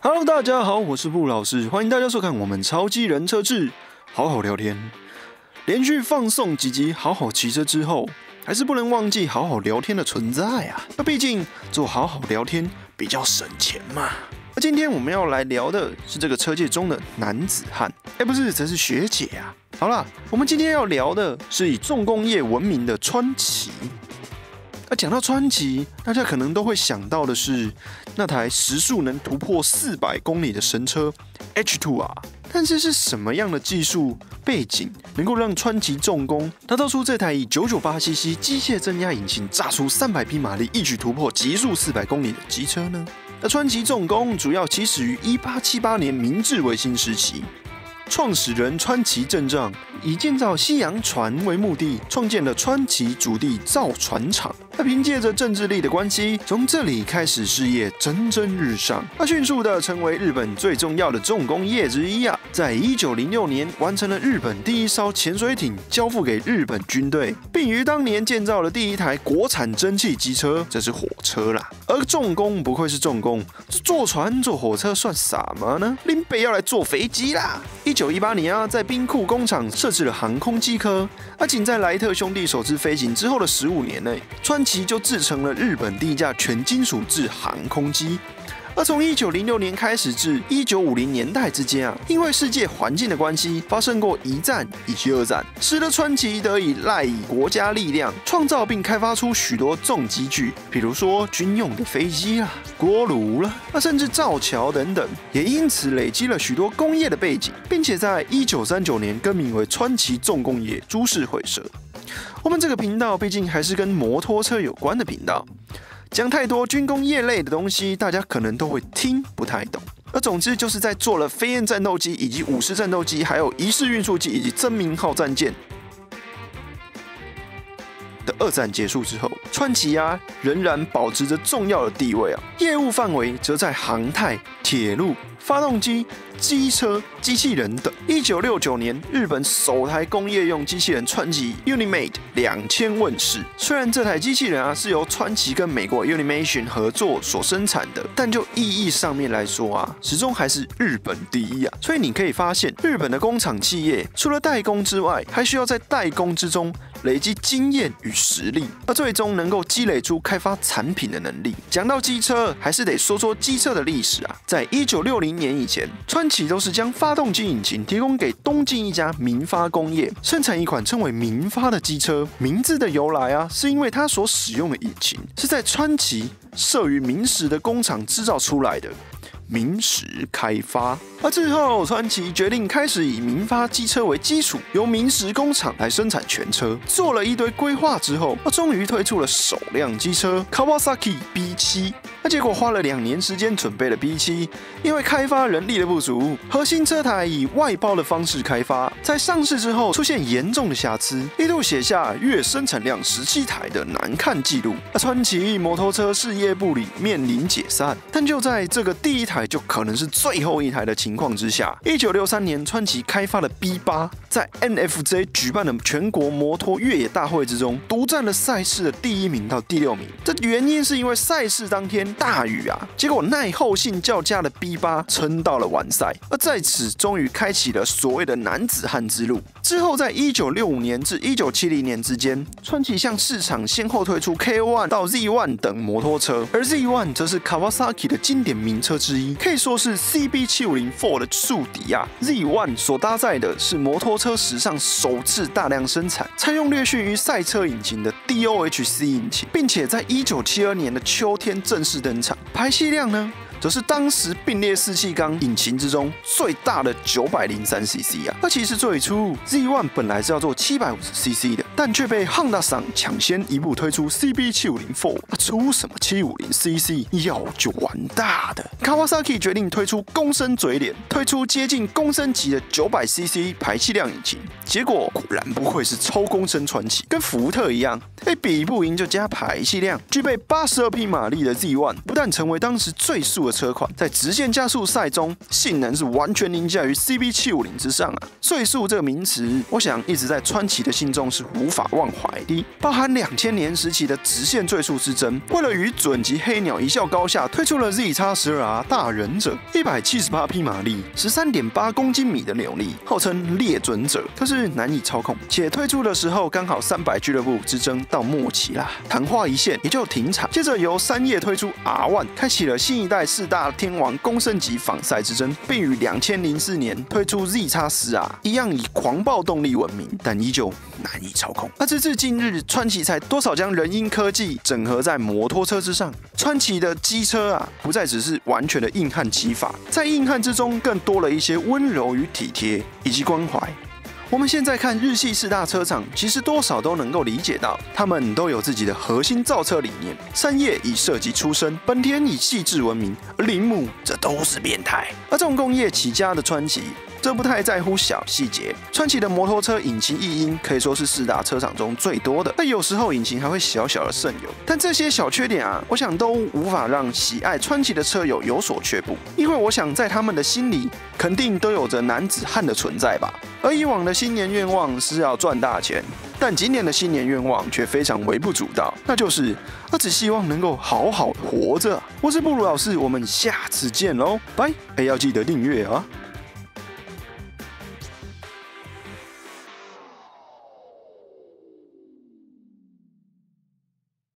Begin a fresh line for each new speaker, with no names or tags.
Hello， 大家好，我是布老师，欢迎大家收看我们超级人车志，好好聊天。连续放送几集好好骑车之后，还是不能忘记好好聊天的存在啊。那毕竟做好好聊天比较省钱嘛。那今天我们要来聊的是这个车界中的男子汉，不是，这是学姐啊。好啦，我们今天要聊的是以重工业闻名的川崎。讲到川崎，大家可能都会想到的是那台时速能突破400公里的神车 H2R。但是是什么样的技术背景能够让川崎重工打造出这台以 998cc 机械增压引擎炸出300匹马力，一举突破极速400公里的机车呢？那川崎重工主要起始于1878年明治维新时期。创始人川崎正丈以建造西洋船为目的，创建了川崎竹地造船厂。他凭借着政治力的关系，从这里开始事业蒸蒸日上。他迅速的成为日本最重要的重工业之一啊！在1906年完成了日本第一艘潜水艇，交付给日本军队，并于当年建造了第一台国产蒸汽机车，这是火车啦。而重工不愧是重工，坐船坐火车算什么呢？林北要来坐飞机啦！1918年啊，在兵库工厂设置了航空机科，仅在莱特兄弟首次飞行之后的15年内，川崎就制成了日本第一架全金属制航空机。而从1906年开始至1950年代之间啊，因为世界环境的关系，发生过1战以及2战，使得川崎得以赖以国家力量创造并开发出许多重机具，比如说军用的飞机啦、锅炉啦，甚至造桥等等，也因此累积了许多工业的背景，并且在1939年更名为川崎重工业株式会社。我们这个频道毕竟还是跟摩托车有关的频道。讲太多军工业类的东西，大家可能都会听不太懂。而总之就是在做了飞燕战斗机以及武士战斗机，还有仪式运输机以及真名号战舰的2战结束之后，川崎仍然保持着重要的地位啊。业务范围则在航太、铁路、发动机、机车、机器人等。1969年，日本首台工业用机器人川崎 Unimate 2000问世。虽然这台机器人是由川崎跟美国 Unimation 合作所生产的，但就意义上面来说始终还是日本第一啊。所以你可以发现，日本的工厂企业除了代工之外，还需要在代工之中累积经验与实力，而最终能够积累出开发产品的能力。讲到机车，还是得说说机车的历史啊。在1960年以前，川崎都是将发动机引擎提供给东京一家明发工业，生产一款称为明发的机车。名字的由来是因为它所使用的引擎是在川崎设于明石的工厂制造出来的。明石开发，而之后川崎决定开始以明发机车为基础，由明石工厂来生产全车。做了一堆规划之后，终于推出了首辆机车 Kawasaki B7。结果花了2年时间准备了 B7， 因为开发人力的不足，核心车台以外包的方式开发，在上市之后出现严重的瑕疵，一度写下月生产量17台的难看记录。川崎摩托车事业部里面临解散，但就在这个第一台就可能是最后一台的情况之下，1963年川崎开发了 B8， 在 NFJ 举办的全国摩托越野大会之中，独占了赛事的第1名到第6名。这原因是因为赛事当天大雨结果耐候性较佳的 B8 撑到了完赛，而在此终于开启了所谓的男子汉之路。之后在1965年至1970年之间，川崎向市场先后推出 K1 到 Z1 等摩托车，而 Z1 则是 Kawasaki 的经典名车之一，可以说是 CB750 Ford 的宿敌啊。Z1 所搭载的是摩托车史上首次大量生产、采用略逊于赛车引擎的 DOHC 引擎，并且在1972年的秋天正式登场。排气量呢，则是当时并列4气缸引擎之中最大的 903cc 啊。而其实最初 Z1 本来是要做 750cc 的，但却被 Honda 厂抢先一步推出 CB750 Ford， 出什么 750cc 要就玩大的。Kawasaki 决定推出公升嘴脸，推出接近公升级的 900cc 排气量引擎，结果果然不愧是超公升传奇，跟福特一样，比不赢就加排气量。具备82匹马力的 Z1 不但成为当时最速的车款，在直线加速赛中，性能是完全凌驾于 CB750之上啊。岁数这个名词，我想一直在川崎的心中是无法忘怀的。包含2000年时期的直线最速之争，为了与准级黑鸟一较高下，推出了 ZX-12R 大忍者，178匹马力，13.8公斤米的扭力，号称猎准者，可是难以操控。且推出的时候刚好300俱乐部之争到末期啦，昙花一现也就停产。接着由3叶推出 R1， 开启了新一代4大天王公升级仿赛之争，并于2004年推出 ZX-10R， 一样以狂暴动力闻名，但依旧难以操控。而直至近日，川崎才多少将人因科技整合在摩托车之上。川崎的机车啊，不再只是完全的硬汉骑法，在硬汉之中更多了一些温柔与体贴以及关怀。我们现在看日系4大车厂，其实多少都能够理解到，他们都有自己的核心造车理念。三叶以设计出身，本田以细致闻名，而铃木这都是变态。而重工业起家的川崎，这不太在乎小细节。川崎的摩托车引擎异音可以说是4大车厂中最多的，但有时候引擎还会小小的渗油。但这些小缺点啊，我想都无法让喜爱川崎的车友有所却步，因为我想在他们的心里，肯定都有着男子汉的存在吧。而以往的新年愿望是要赚大钱，但今年的新年愿望却非常微不足道，那就是我只希望能够好好活着。我是布鲁老师，我们下次见喽，拜！要记得订阅啊。